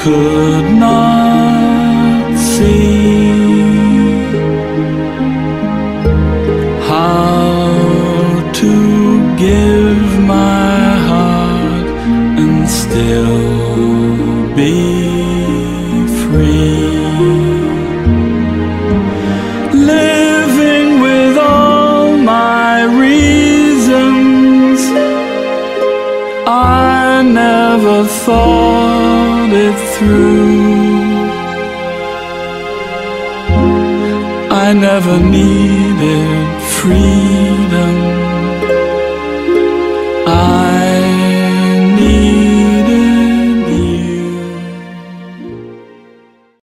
could not see how to give my heart and still be free. Living with all my reasons, I never thought it through. I never needed free.